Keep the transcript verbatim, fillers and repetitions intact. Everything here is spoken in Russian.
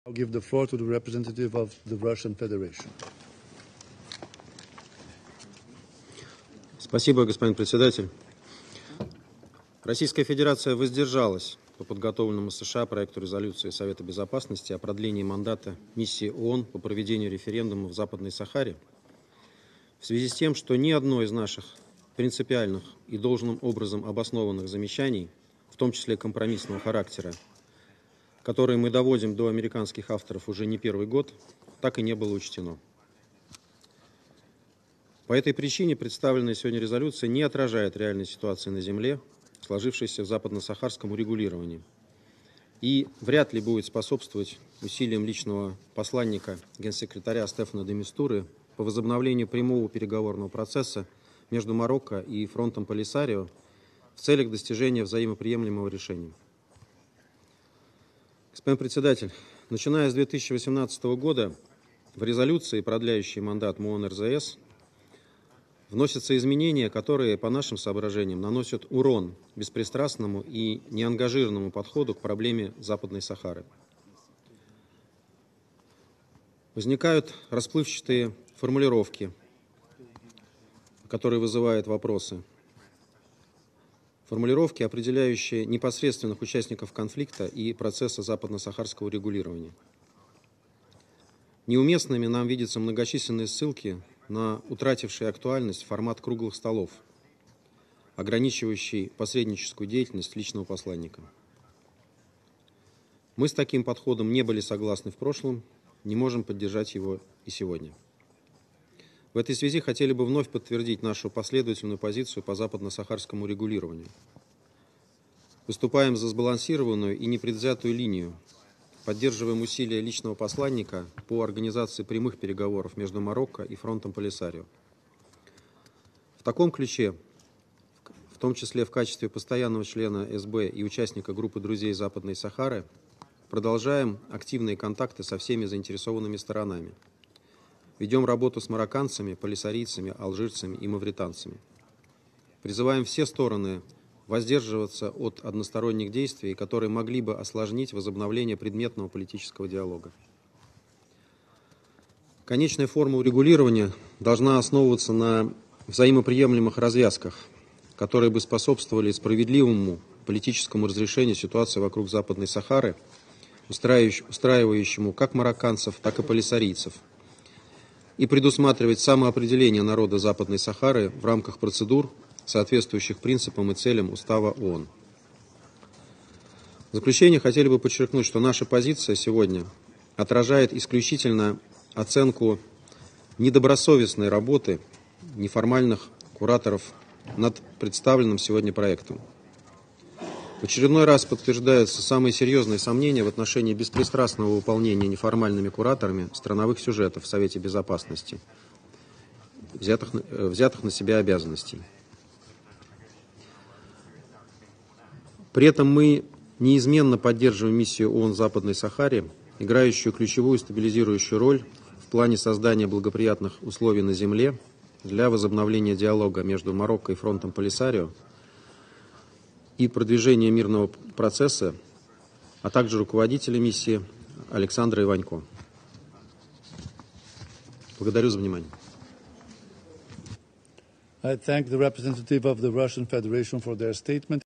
I'll give the floor to the representative of the Russian Federation. Спасибо, господин председатель. Российская Федерация воздержалась по подготовленному США проекту резолюции Совета Безопасности о продлении мандата миссии ООН по проведению референдума в Западной Сахаре в связи с тем, что ни одно из наших принципиальных и должным образом обоснованных замечаний, в том числе компромиссного характера, которые мы доводим до американских авторов уже не первый год, так и не было учтено. По этой причине представленная сегодня резолюция не отражает реальной ситуации на земле, сложившейся в западно-сахарском урегулировании, и вряд ли будет способствовать усилиям личного посланника генсекретаря Стефана де Мистуры по возобновлению прямого переговорного процесса между Марокко и фронтом Полисарио в целях достижения взаимоприемлемого решения. Господин председатель, начиная с две тысячи восемнадцатого года в резолюции, продляющей мандат МООН эр зэ эс, вносятся изменения, которые, по нашим соображениям, наносят урон беспристрастному и неангажированному подходу к проблеме Западной Сахары. Возникают расплывчатые формулировки, которые вызывают вопросы. Формулировки, определяющие непосредственных участников конфликта и процесса западно-сахарского регулирования. Неуместными нам видятся многочисленные ссылки на утративший актуальность формат круглых столов, ограничивающий посредническую деятельность личного посланника. Мы с таким подходом не были согласны в прошлом, не можем поддержать его и сегодня. В этой связи хотели бы вновь подтвердить нашу последовательную позицию по западно-сахарскому регулированию. Выступаем за сбалансированную и непредвзятую линию, поддерживаем усилия личного посланника по организации прямых переговоров между Марокко и фронтом Полисарио. В таком ключе, в том числе в качестве постоянного члена эс бэ и участника группы друзей Западной Сахары, продолжаем активные контакты со всеми заинтересованными сторонами. Ведем работу с марокканцами, полисарийцами, алжирцами и мавританцами. Призываем все стороны воздерживаться от односторонних действий, которые могли бы осложнить возобновление предметного политического диалога. Конечная форма урегулирования должна основываться на взаимоприемлемых развязках, которые бы способствовали справедливому политическому разрешению ситуации вокруг Западной Сахары, устраивающему как марокканцев, так и полисарийцев, и предусматривать самоопределение народа Западной Сахары в рамках процедур, соответствующих принципам и целям Устава ООН. В заключение хотели бы подчеркнуть, что наша позиция сегодня отражает исключительно оценку недобросовестной работы неформальных кураторов над представленным сегодня проектом. В очередной раз подтверждаются самые серьезные сомнения в отношении беспристрастного выполнения неформальными кураторами страновых сюжетов в Совете Безопасности, взятых, взятых на себя обязанностей. При этом мы неизменно поддерживаем миссию ООН в Западной Сахаре, играющую ключевую стабилизирующую роль в плане создания благоприятных условий на земле для возобновления диалога между Марокко и фронтом Полисарио и продвижения мирного процесса, а также руководителя миссии Александра Иванько. Благодарю за внимание. I thank the representative of the Russian Federation for their statement.